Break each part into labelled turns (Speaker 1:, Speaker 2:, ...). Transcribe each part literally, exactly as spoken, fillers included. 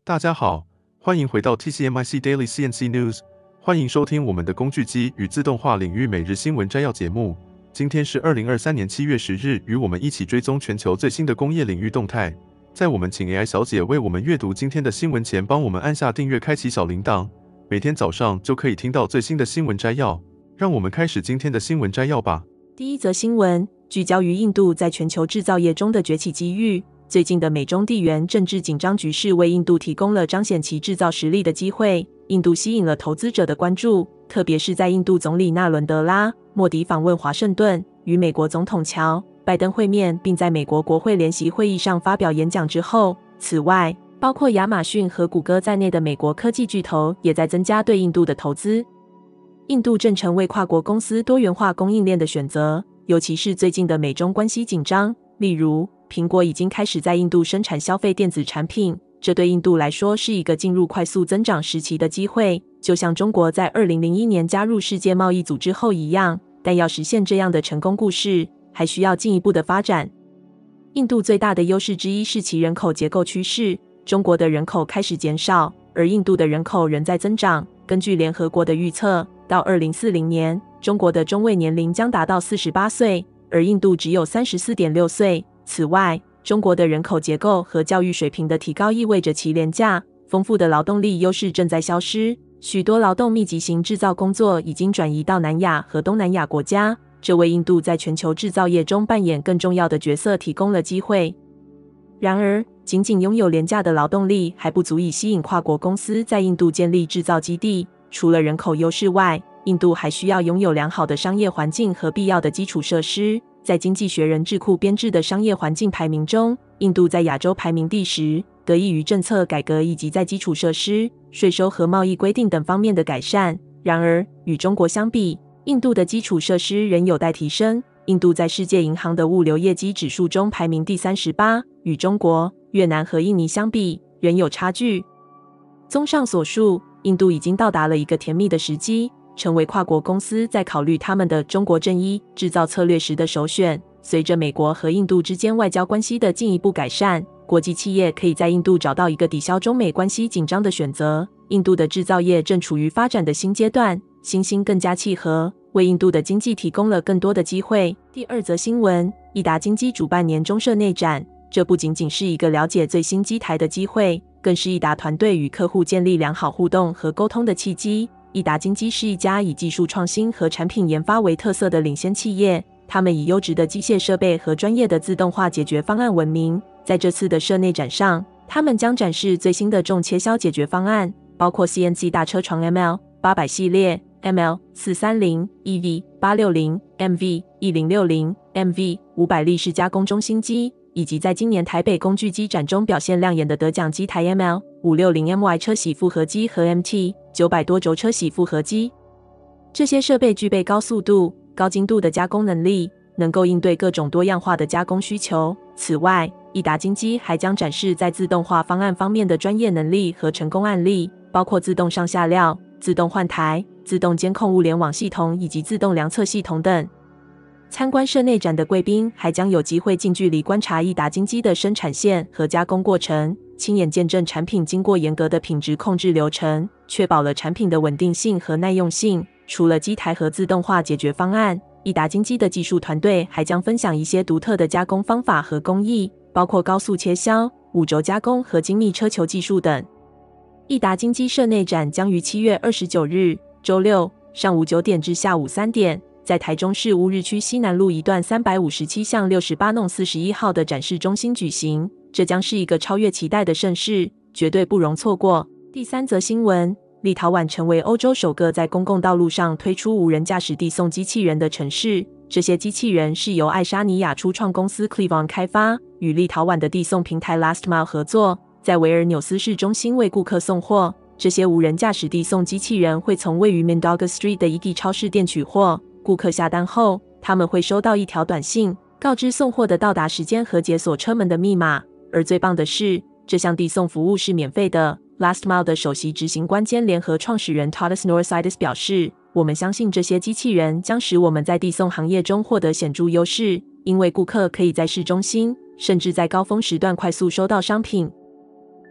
Speaker 1: 大家好，欢迎回到 T C M I C Daily C N C News， 欢迎收听我们的工具机与自动化领域每日新闻摘要节目。今天是二零二三年七月十日，与我们一起追踪全球最新的工业领域动态。在我们请 A I 小姐为我们阅读今天的新闻前，帮我们按下订阅，开启小铃铛，每天早上就可以听到最新的新闻摘要。让我们开始今天的新闻摘要吧。
Speaker 2: 第一则新闻聚焦于印度在全球制造业中的崛起机遇。最近的美中地缘政治紧张局势为印度提供了彰显其制造实力的机会。印度吸引了投资者的关注，特别是在印度总理纳伦德拉·莫迪访问华盛顿，与美国总统乔·拜登会面，并在美国国会联席会议上发表演讲之后。此外，包括亚马逊和谷歌在内的美国科技巨头也在增加对印度的投资。印度正成为跨国公司多元化供应链的选择，尤其是最近的美中关系紧张。例如，苹果已经开始在印度生产消费电子产品，这对印度来说是一个进入快速增长时期的机会，就像中国在二零零一年加入世界贸易组织后一样。但要实现这样的成功故事，还需要进一步的发展。印度最大的优势之一是其人口结构趋势，中国的人口开始减少，而印度的人口仍在增长。根据联合国的预测，到二零四零年，中国的中位年龄将达到四十八岁，而印度只有 三十四点六岁。此外，中国的人口结构和教育水平的提高意味着其廉价、丰富的劳动力优势正在消失。许多劳动密集型制造工作已经转移到南亚和东南亚国家，这为印度在全球制造业中扮演更重要的角色提供了机会。然而，仅仅拥有廉价的劳动力还不足以吸引跨国公司在印度建立制造基地。除了人口优势外，印度还需要拥有良好的商业环境和必要的基础设施。在经济学人智库编制的商业环境排名中，印度在亚洲排名第十，得益于政策改革以及在基础设施、税收和贸易规定等方面的改善。然而，与中国相比，印度的基础设施仍有待提升。印度在世界银行的物流业绩指数中排名第三十八，与中国、越南和印尼相比，仍有差距。综上所述，印度已经到达了一个甜蜜的时机，成为跨国公司在考虑他们的中国正一制造策略时的首选。随着美国和印度之间外交关系的进一步改善，国际企业可以在印度找到一个抵消中美关系紧张的选择。印度的制造业正处于发展的新阶段，新兴更加契合，为印度的经济提供了更多的机会。第二则新闻，益达金基主办年终社内展，这不仅仅是一个了解最新机台的机会，更是益达团队与客户建立良好互动和沟通的契机。益达金基是一家以技术创新和产品研发为特色的领先企业，他们以优质的机械设备和专业的自动化解决方案闻名。在这次的社内展上，他们将展示最新的重切削解决方案，包括 C N C 大车床 M L 八百 系列、M L 四三零、E V 八六零、M V 一零六零、M V 五百 立式加工中心机，以及在今年台北工具机展中表现亮眼的得奖机台 M L 五六零 M Y 车铣复合机和 M T 九百多轴车铣复合机。这些设备具备高速度、高精度的加工能力，能够应对各种多样化的加工需求。此外，益达金基还将展示在自动化方案方面的专业能力和成功案例，包括自动上下料、自动换台、自动监控物联网系统以及自动量测系统等。参观社内展的贵宾还将有机会近距离观察益达金基的生产线和加工过程，亲眼见证产品经过严格的品质控制流程，确保了产品的稳定性和耐用性。除了机台和自动化解决方案，益达金基的技术团队还将分享一些独特的加工方法和工艺，包括高速切削、五轴加工和精密车球技术等。益达金基社内展将于七月二十九日周六上午九点至下午三点，在台中市乌日区西南路一段三百五十七巷六十八弄四十一号的展示中心举行。这将是一个超越期待的盛事，绝对不容错过。第三则新闻，立陶宛成为欧洲首个在公共道路上推出无人驾驶递送机器人的城市。这些机器人是由爱沙尼亚初创公司 Clivon 开发，与立陶宛的递送平台 Lastmile 合作，在维尔纽斯市中心为顾客送货。这些无人驾驶递送机器人会从位于 Mindaugas Street 的 Iki 超市店取货，顾客下单后，他们会收到一条短信，告知送货的到达时间和解锁车门的密码。而最棒的是，这项递送服务是免费的。Lastmile 的首席执行官兼联合创始人 Tadas Norsidis 表示，我们相信这些机器人将使我们在递送行业中获得显著优势，因为顾客可以在市中心，甚至在高峰时段快速收到商品。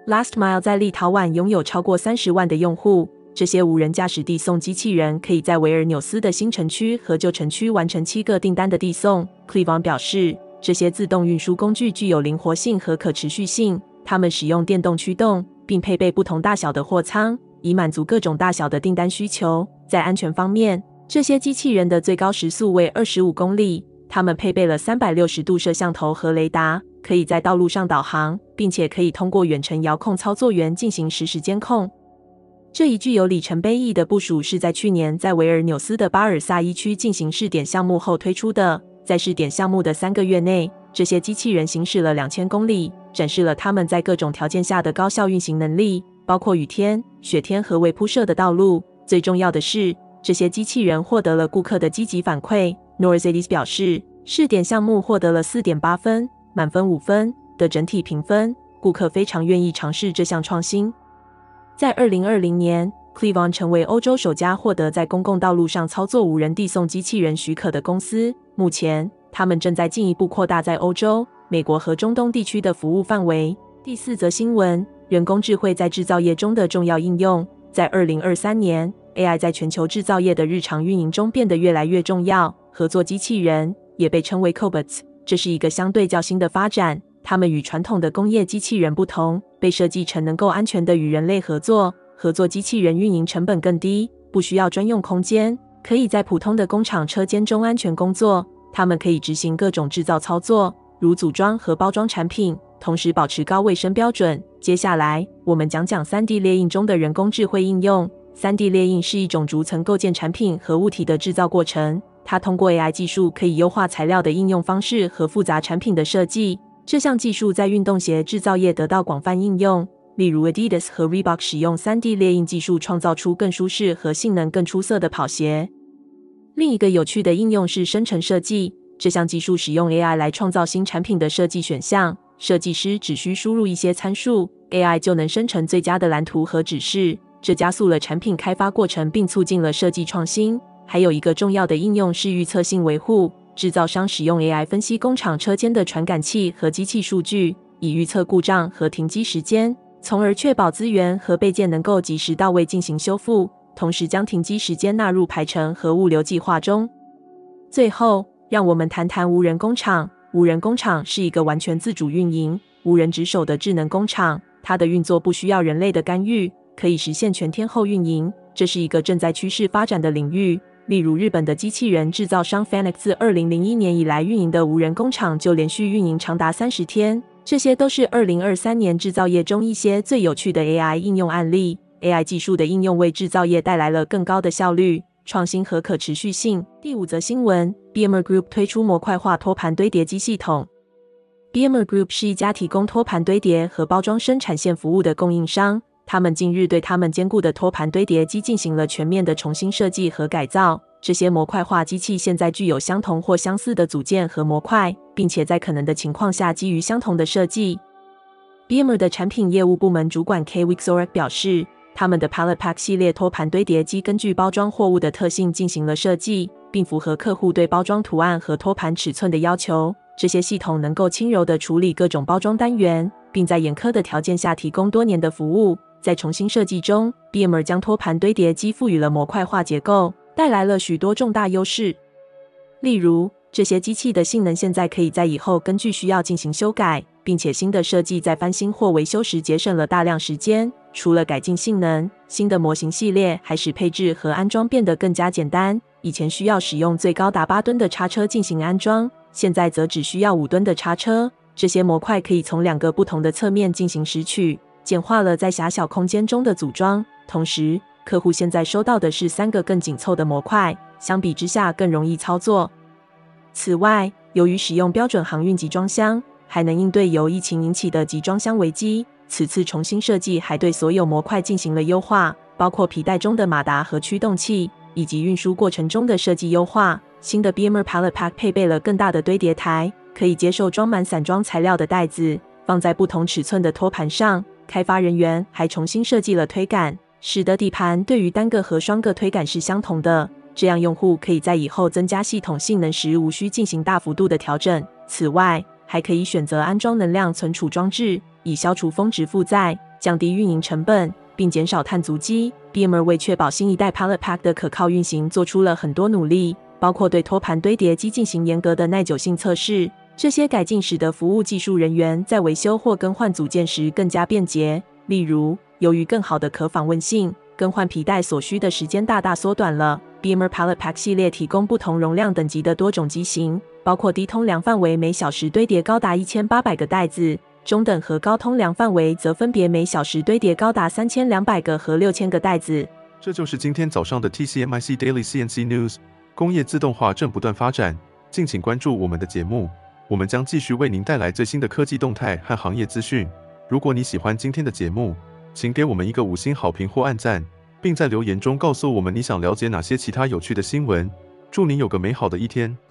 Speaker 2: Last Mile 在立陶宛拥有超过三十万的用户。这些无人驾驶递送机器人可以在维尔纽斯的新城区和旧城区完成七个订单的递送。Clevon 表示，这些自动运输工具具有灵活性和可持续性，它们使用电动驱动，并配备不同大小的货舱，以满足各种大小的订单需求。在安全方面，这些机器人的最高时速为二十五公里，它们配备了三百六十度摄像头和雷达，可以在道路上导航，并且可以通过远程遥控操作员进行实时监控。这一具有里程碑意义的部署是在去年在维尔纽斯的巴尔萨伊区进行试点项目后推出的。在试点项目的三个月内，这些机器人行驶了两千公里，展示了它们在各种条件下的高效运行能力，包括雨天、雪天和未铺设的道路。最重要的是，这些机器人获得了顾客的积极反馈。Norizades 表示，试点项目获得了 四点八 分，满分五分的整体评分，顾客非常愿意尝试这项创新。在二零二零年 Clevon 成为欧洲首家获得在公共道路上操作无人递送机器人许可的公司。目前，他们正在进一步扩大在欧洲、美国和中东地区的服务范围。第四则新闻：人工智慧在制造业中的重要应用。在二零二三年 ，A I 在全球制造业的日常运营中变得越来越重要。合作机器人也被称为 cobots， 这是一个相对较新的发展。它们与传统的工业机器人不同，被设计成能够安全地与人类合作。合作机器人运营成本更低，不需要专用空间，可以在普通的工厂车间中安全工作。它们可以执行各种制造操作，如组装和包装产品，同时保持高卫生标准。接下来，我们讲讲 三 D 列印中的人工智慧应用。三 D 列印是一种逐层构建产品和物体的制造过程，它通过 A I 技术可以优化材料的应用方式和复杂产品的设计。这项技术在运动鞋制造业得到广泛应用，例如 Adidas 和 Reebok 使用 三 D 列印技术创造出更舒适和性能更出色的跑鞋。另一个有趣的应用是生成设计，这项技术使用 A I 来创造新产品的设计选项，设计师只需输入一些参数， A I 就能生成最佳的蓝图和指示，这加速了产品开发过程并促进了设计创新。还有一个重要的应用是预测性维护，制造商使用 A I 分析工厂车间的传感器和机器数据，以预测故障和停机时间，从而确保资源和备件能够及时到位进行修复，同时将停机时间纳入排程和物流计划中。最后，让我们谈谈无人工厂。无人工厂是一个完全自主运营、无人值守的智能工厂，它的运作不需要人类的干预，可以实现全天候运营。这是一个正在趋势发展的领域。例如，日本的机器人制造商 Fanuc 自二零零一年以来运营的无人工厂就连续运营长达三十天。这些都是二零二三年制造业中一些最有趣的 A I 应用案例。A I 技术的应用为制造业带来了更高的效率、创新和可持续性。第五则新闻 ，B M R Group 推出模块化托盘堆叠机系统。B M R Group 是一家提供托盘堆叠和包装生产线服务的供应商。他们近日对他们坚固的托盘堆叠机进行了全面的重新设计和改造。这些模块化机器现在具有相同或相似的组件和模块，并且在可能的情况下基于相同的设计。B M R 的产品业务部门主管 K Wixorek 表示，他们的 Pallet Pack 系列托盘堆叠机根据包装货物的特性进行了设计，并符合客户对包装图案和托盘尺寸的要求。这些系统能够轻柔地处理各种包装单元，并在严苛的条件下提供多年的服务。在重新设计中 ，B M R 将托盘堆叠机赋予了模块化结构，带来了许多重大优势。例如，这些机器的性能现在可以在以后根据需要进行修改，并且新的设计在翻新或维修时节省了大量时间。除了改进性能，新的模型系列还使配置和安装变得更加简单。以前需要使用最高达八吨的叉车进行安装，现在则只需要五吨的叉车。这些模块可以从两个不同的侧面进行拾取，简化了在狭小空间中的组装。同时，客户现在收到的是三个更紧凑的模块，相比之下更容易操作。此外，由于使用标准航运集装箱，还能应对由疫情引起的集装箱危机。此次重新设计还对所有模块进行了优化，包括皮带中的马达和驱动器，以及运输过程中的设计优化。新的 B M R Pallet Pack 配备了更大的堆叠台，可以接受装满散装材料的袋子，放在不同尺寸的托盘上。开发人员还重新设计了推杆，使得底盘对于单个和双个推杆是相同的，这样用户可以在以后增加系统性能时无需进行大幅度的调整。此外，还可以选择安装能量存储装置，以消除峰值负载。 降低运营成本，并减少碳足迹。B M R 为确保新一代 Pallet Pack 的可靠运行，做出了很多努力，包括对托盘堆叠机进行严格的耐久性测试。这些改进使得服务技术人员在维修或更换组件时更加便捷。例如，由于更好的可访问性，更换皮带所需的时间大大缩短了。B M R Pallet Pack 系列提供不同容量等级的多种机型，包括低通量范围每小时堆叠高达一千八百个袋子。中等和高通量范围则分别每小时堆叠高达三千两百个和六千个袋子。
Speaker 1: 这就是今天早上的 T C M I C Daily C N C News。工业自动化正不断发展，敬请关注我们的节目，我们将继续为您带来最新的科技动态和行业资讯。如果你喜欢今天的节目，请给我们一个五星好评或按赞，并在留言中告诉我们你想了解哪些其他有趣的新闻。祝您有个美好的一天。